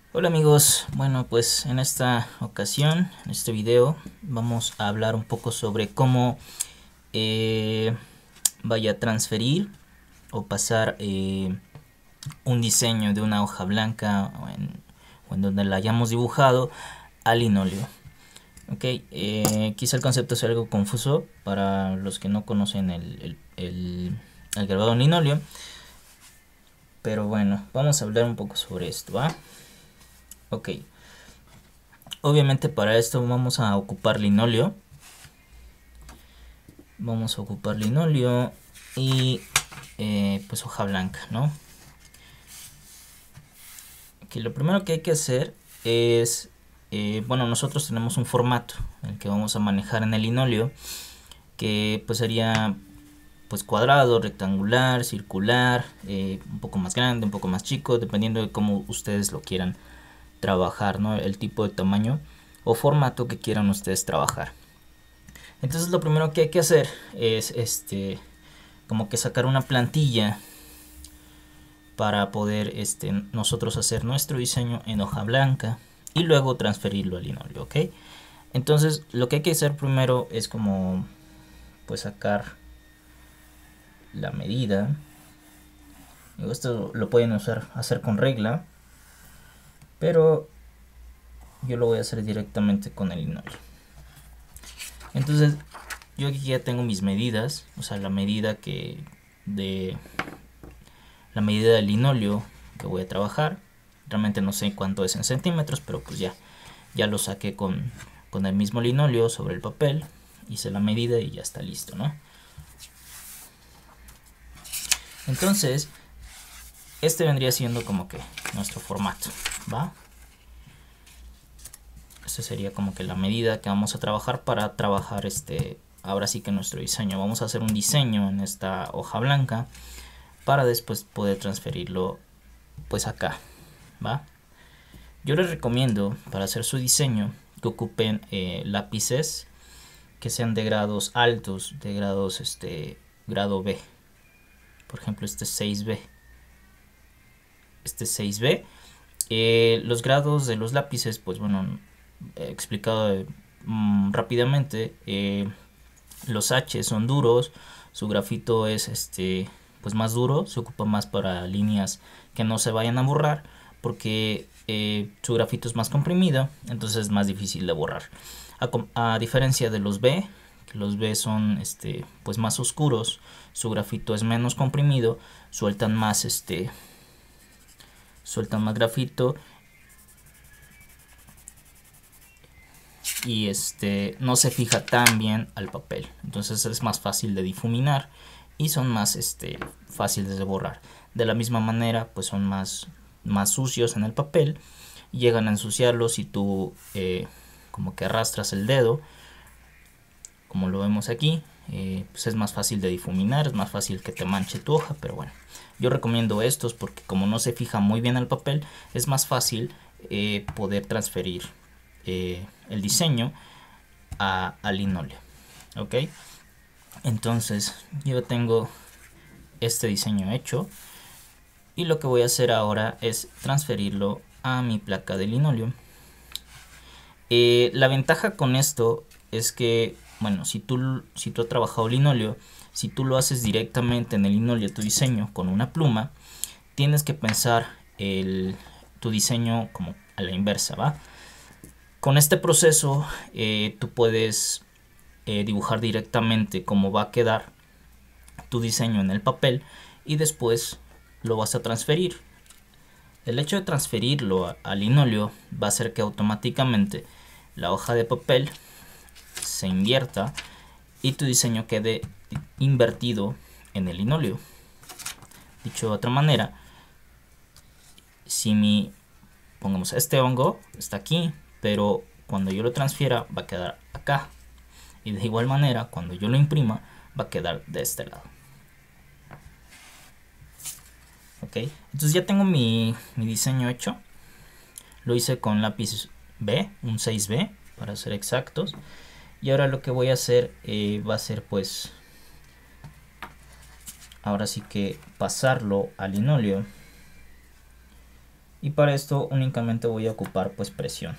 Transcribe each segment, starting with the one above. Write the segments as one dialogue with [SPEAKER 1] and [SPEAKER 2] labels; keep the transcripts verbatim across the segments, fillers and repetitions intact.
[SPEAKER 1] Hola amigos, bueno pues en esta ocasión, en este video, vamos a hablar un poco sobre cómo eh, vaya a transferir o pasar eh, un diseño de una hoja blanca o en, o en donde la hayamos dibujado al linóleo. Ok, eh, quizá el concepto sea algo confuso para los que no conocen el, el, el, el grabado en linóleo, pero bueno, vamos a hablar un poco sobre esto, ¿va? Ok. Obviamente para esto vamos a ocupar linóleo. Vamos a ocupar linóleo y eh, pues hoja blanca, ¿no? Okay, lo primero que hay que hacer es, eh, bueno, nosotros tenemos un formato en el que vamos a manejar en el linóleo, que pues sería pues cuadrado, rectangular, circular, eh, un poco más grande, un poco más chico, dependiendo de cómo ustedes lo quieran trabajar, ¿no? El tipo de tamaño o formato que quieran ustedes trabajar. Entonces lo primero que hay que hacer es este como que sacar una plantilla para poder este, nosotros hacer nuestro diseño en hoja blanca y luego transferirlo al linóleo, ¿ok? Entonces lo que hay que hacer primero es como pues sacar la medida. Esto lo pueden usar, hacer con regla, pero yo lo voy a hacer directamente con el linóleo. Entonces yo aquí ya tengo mis medidas, o sea la medida que de la medida del linóleo que voy a trabajar. Realmente no sé cuánto es en centímetros, pero pues ya ya lo saqué con, con el mismo linóleo sobre el papel, hice la medida y ya está listo, ¿no? Entonces este vendría siendo como que nuestro formato, ¿va? Esta sería como que la medida que vamos a trabajar para trabajar este, ahora sí que nuestro diseño. Vamos a hacer un diseño en esta hoja blanca para después poder transferirlo pues acá, ¿va? Yo les recomiendo para hacer su diseño que ocupen eh, lápices que sean de grados altos, de grados este grado B. Por ejemplo, este seis B. Este seis B. Eh, los grados de los lápices, pues bueno, he explicado eh, mm, rápidamente. Eh, los H son duros, su grafito es este pues más duro, se ocupa más para líneas que no se vayan a borrar porque eh, su grafito es más comprimido, entonces es más difícil de borrar. A, a diferencia de los B, que los B son este pues más oscuros, su grafito es menos comprimido, sueltan más este sueltan más grafito y este no se fija tan bien al papel, entonces es más fácil de difuminar y son más este fáciles de borrar. De la misma manera pues son más más sucios en el papel y llegan a ensuciarlo si tú eh, como que arrastras el dedo, como lo vemos aquí. Eh, pues es más fácil de difuminar, es más fácil que te manche tu hoja, pero bueno, yo recomiendo estos porque como no se fija muy bien al papel es más fácil eh, poder transferir eh, el diseño a, a linóleo, ok. Entonces yo tengo este diseño hecho y lo que voy a hacer ahora es transferirlo a mi placa de linóleo. Eh, la ventaja con esto es que, bueno, si tú, si tú has trabajado linóleo, si tú lo haces directamente en el linóleo tu diseño con una pluma, tienes que pensar el, tu diseño como a la inversa, ¿va? Con este proceso eh, tú puedes eh, dibujar directamente cómo va a quedar tu diseño en el papel y después lo vas a transferir. El hecho de transferirlo al linóleo va a hacer que automáticamente la hoja de papel se invierta y tu diseño quede invertido en el linóleo. Dicho de otra manera, si mi, pongamos este hongo está aquí, pero cuando yo lo transfiera va a quedar acá, y de igual manera cuando yo lo imprima va a quedar de este lado. Ok, entonces ya tengo mi, mi diseño hecho. Lo hice con lápiz B, un seis B para ser exactos. Y ahora lo que voy a hacer eh, va a ser pues ahora sí que pasarlo al linóleo. y para esto únicamente voy a ocupar pues presión.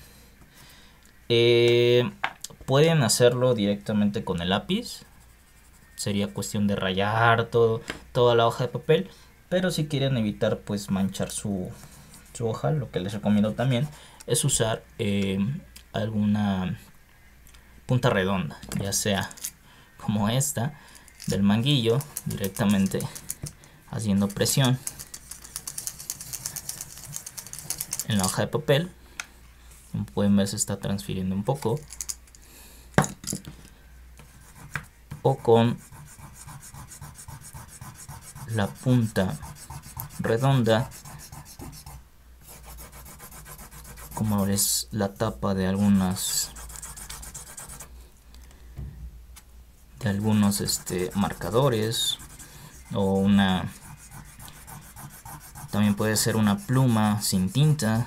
[SPEAKER 1] Eh, pueden hacerlo directamente con el lápiz, sería cuestión de rayar todo, toda la hoja de papel, pero si quieren evitar pues manchar su, su hoja, lo que les recomiendo también es usar eh, alguna punta redonda, ya sea como esta del manguillo, directamente haciendo presión en la hoja de papel. Como pueden ver, se está transfiriendo un poco, o con la punta redonda, como es la tapa de algunas de algunos este marcadores, o una también puede ser una pluma sin tinta.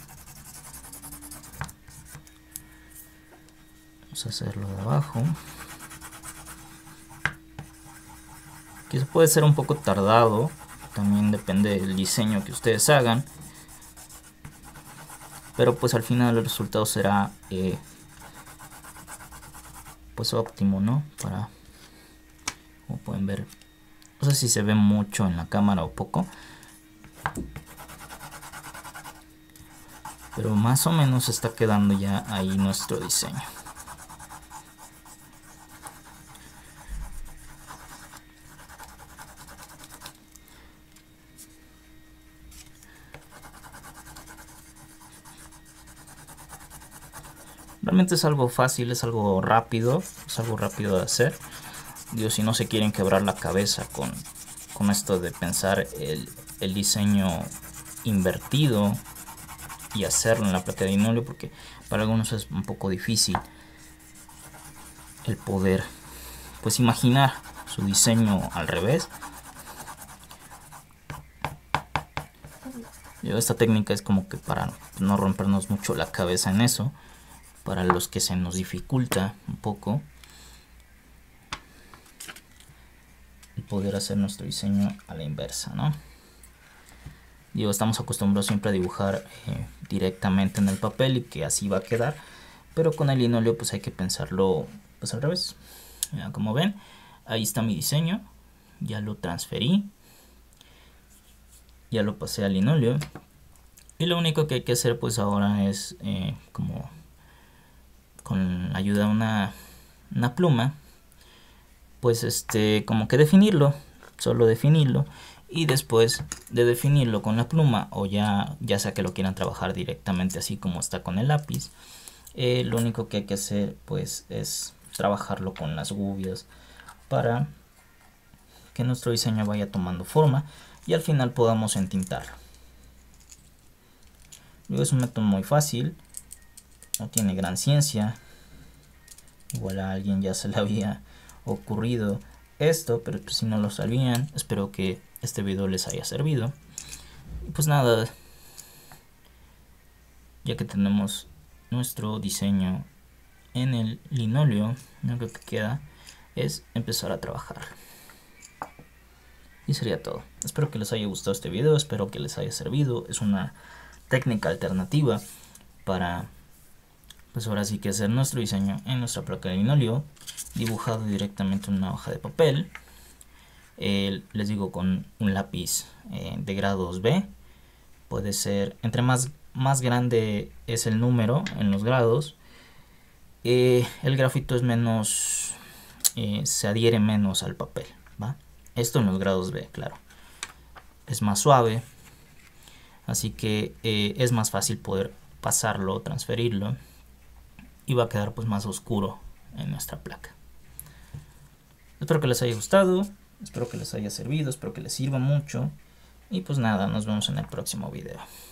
[SPEAKER 1] Vamos a hacerlo de abajo, que puede ser un poco tardado, también depende del diseño que ustedes hagan, pero pues al final el resultado será eh, pues óptimo, ¿no? Para, como pueden ver, no sé si se ve mucho en la cámara o poco, pero más o menos está quedando ya ahí nuestro diseño. Realmente es algo fácil, es algo rápido, es algo rápido de hacer. Digo, si no se quieren quebrar la cabeza con, con esto de pensar el, el diseño invertido y hacerlo en la placa de linóleo, porque para algunos es un poco difícil el poder pues imaginar su diseño al revés. Yo, esta técnica es como que para no rompernos mucho la cabeza en eso, para los que se nos dificulta un poco el poder hacer nuestro diseño a la inversa, ¿no? Digo, estamos acostumbrados siempre a dibujar eh, directamente en el papel y que así va a quedar, pero con el linóleo pues hay que pensarlo pues al revés. Ya, como ven, ahí está mi diseño, ya lo transferí, ya lo pasé al linóleo, y lo único que hay que hacer pues ahora es eh, como con la ayuda de una, una pluma, pues este como que definirlo, solo definirlo, y después de definirlo con la pluma, o ya, ya sea que lo quieran trabajar directamente así como está con el lápiz, eh, lo único que hay que hacer pues es trabajarlo con las gubias para que nuestro diseño vaya tomando forma y al final podamos entintarlo. Luego es un método muy fácil, no tiene gran ciencia, igual a alguien ya se le había ocurrido esto, pero pues si no lo sabían, espero que este video les haya servido. Y pues nada, ya que tenemos nuestro diseño en el linóleo, lo único que queda es empezar a trabajar. Y sería todo. Espero que les haya gustado este video, espero que les haya servido. Es una técnica alternativa para pues ahora sí que hacer nuestro diseño en nuestra placa de linóleo, dibujado directamente en una hoja de papel. Eh, les digo, con un lápiz eh, de grados B. Puede ser, entre más, más grande es el número en los grados, eh, el grafito es menos, eh, se adhiere menos al papel, ¿va? Esto en los grados B, claro. Es más suave, así que eh, es más fácil poder pasarlo, transferirlo, y va a quedar pues más oscuro en nuestra placa. Espero que les haya gustado, espero que les haya servido, espero que les sirva mucho, y pues nada, nos vemos en el próximo video.